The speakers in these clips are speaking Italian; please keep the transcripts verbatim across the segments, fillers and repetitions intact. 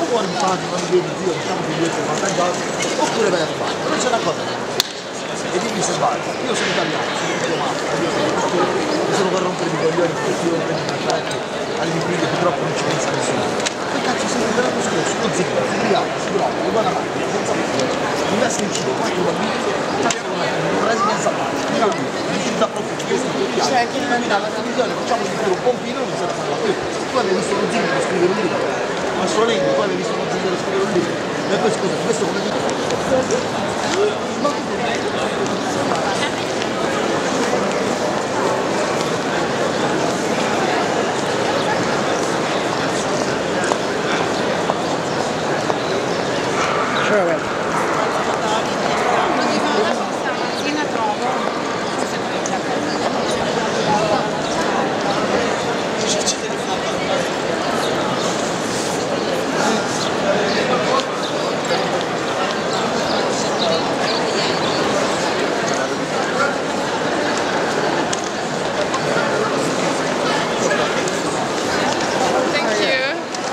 vuoi mi fare non mi vedi zio, diciamo che io ti ho avvantaggiato, oppure vai a sbagliare. Però c'è una cosa da dire. E dimmi se sbaglio. Io sono italiano, sono diplomatico, io sono pittore, io sono per rompere i coglioni, perché io rompo i caretti alle liquide, purtroppo non ci pensa nessuno. Che cazzo sei l'anno scorso? Lo zio, si brava, si brava, lo va avanti, senza problemi. Investe in cibo, quattro bambini, cazzo non è, non resi senza parte. Io mi ci dà proprio questo che piace. Cioè, che camminare alla televisione, facciamo di più un pompino, non serve a fare più. Tu avevi visto lo zio scrivere un libro, ma solamente tu avevi visto lo zio scrivere un libro. E poi scusa, questo come dico? Sure. Stamattina trovo. Thank you.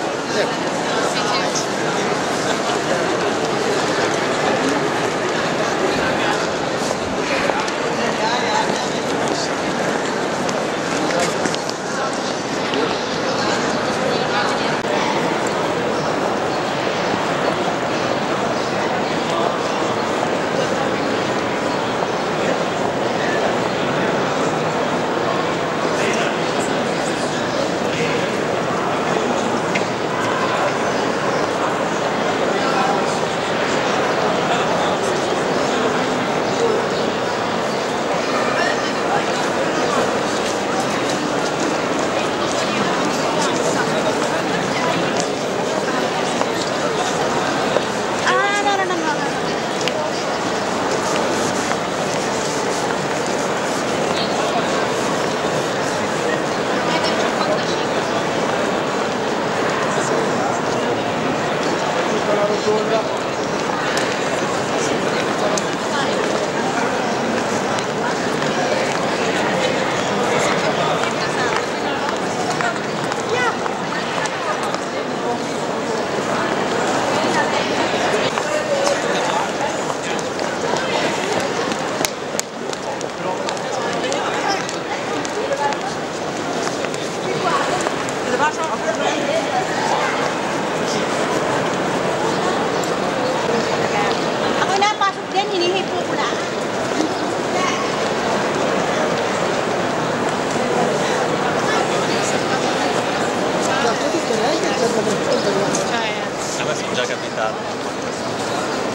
Ako na, pasok din, hinihipo ko na. Eh, A me sono già capitato.